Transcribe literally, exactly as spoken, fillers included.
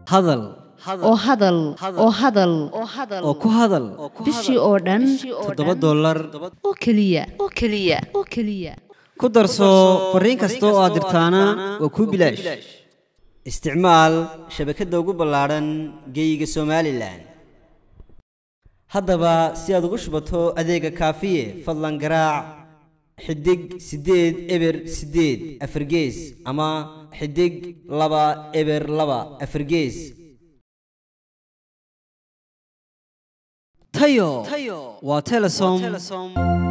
hadal oo hadal oo hadal oo ku hadal bishii oo dhan toddoba dollar oo kaliya oo kaliya oo kaliya ku darso fariin kasta oo aad dirtaana waa ku bilaash isticmaal shabakadda ugu ballaaran geyga Somaliland haddaba si aad ugu shubato adeega kaafiye fadlan garaac xidig sideed eber sideed afar gees ama xidig laba eber laba afar gees tayo waa Telesom